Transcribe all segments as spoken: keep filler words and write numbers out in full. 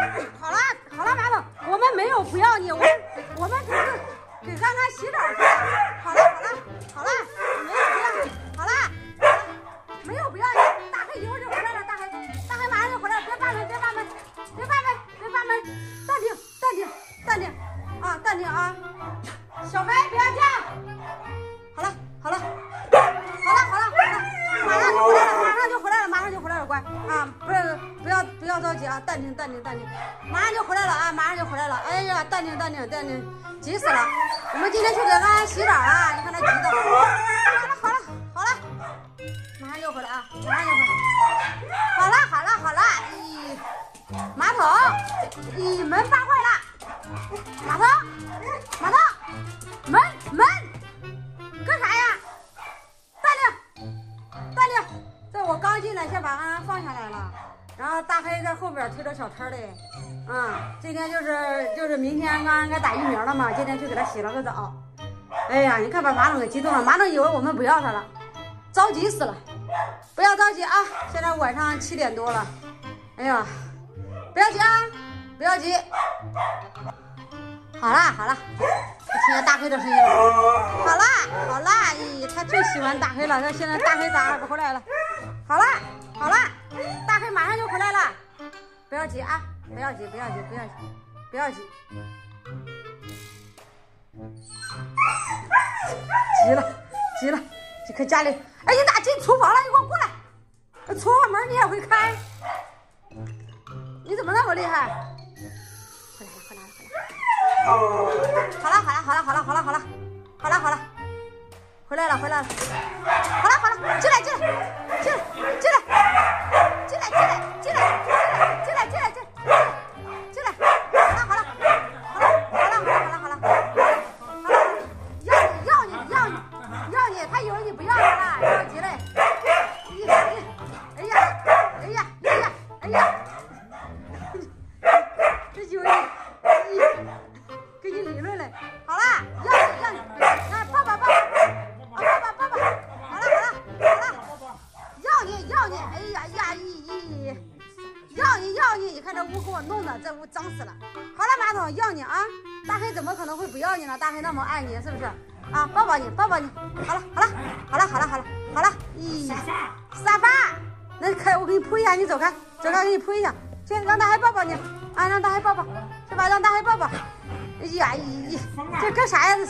好了好了，马总，我们没有不要你，我们我们只是给刚刚洗澡去。好了好了好了，没有不要你，好了好了，没有不要你。大黑一会儿就回来了，大黑大黑马上就回来了，别关门别关门别关门别关门，暂停暂停暂停啊暂停啊，小白不要叫。好了好了好了好了好了，马上就回来了马上就回来了马上就回来了，乖啊，不是不要不要着急啊，暂停暂停暂停，马上就回来了啊，马上就回来了。哎呀，淡定淡定淡定，急死了！我们今天去给他洗澡啊，你看他急的。好了好了好了，马上就回来啊，马上就回来。好了好了好了，咦，马桶，咦，门发坏了，马桶马桶，门门，干啥呀？淡定淡定，这我刚进来，先把安安放下来了。然后大黑在后边推着小车嘞，嗯，今天就是就是明天刚刚该打疫苗了嘛，今天去给他洗了个澡。哎呀，你看把马总给激动了，马总以为我们不要他了，着急死了。不要着急啊，现在晚上七点多了。哎呀，不要急啊，不要急。好啦好啦，听见大黑的声音了。好啦好啦，咦，他最喜欢大黑了，他现在大黑咋还不回来了？好啦好啦，大黑马上就回来了，不要急啊，不要急不要急不要急不要急，急了急了，这可家里，哎，你咋进厨房了？你给我过来，厨房门你也会开？你怎么那么厉害？回来了回来了回来了。好了好了好了好了好了好了好了好了，回来了回来了，好了好了，进来进来进来进来进来进来进来进来进来进来进来，好了好了好了好了好了好了好了好了，要你要你要你要你，他以为你不要他了，着急嘞。哎呀哎呀哎呀哎呀，这以为你跟你理论嘞。好了，要你要你，来抱抱抱抱，啊抱抱抱抱，好了好了好了，要你要你，哎呀呀咦咦，要你要你，你看这屋给我弄的，这屋脏死了。好了，马总要你啊，大黑怎么可能会不要你呢？大黑那么爱你，是不是？啊，抱抱你抱抱你，好了好了好了好了好了好了，咦，沙发，那开我给你铺一下，你走开走开，给你铺一下，去让大黑抱抱你啊，让大黑抱抱，是吧？让大黑抱抱。哎呀咦，这干啥呀？这是，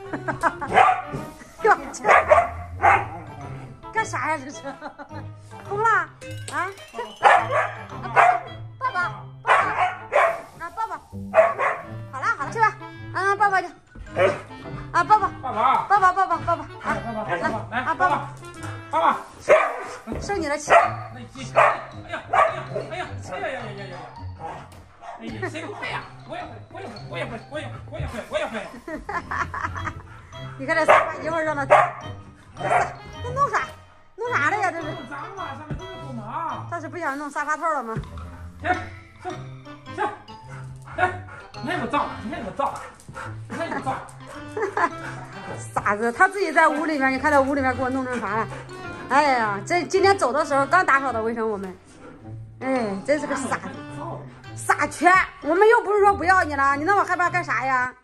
哟，这干啥呀？这是，疯了啊！啊，抱抱抱抱抱抱，啊抱抱，好了好了，去吧，啊抱抱去，啊抱抱抱抱抱抱抱抱抱抱，啊来啊抱抱抱抱，受你的气。哎呀哎呀哎呀哎呀呀呀呀！哎呀，谁不会呀？我也会，我也会，我也会，我也会，我也会，我也会。你看这沙发一会儿让他，这这弄啥？弄啥了呀？这是。脏了，上面都是狗毛。他是不想弄沙发套了吗？行行行，哎，那个脏，那个脏，那个脏。傻子，他自己在屋里面，你看在屋里面给我弄成啥了？哎呀，这今天走的时候刚打扫的卫生，我们，哎，真是个傻子。傻缺，我们又不是说不要你了，你那么害怕干啥呀？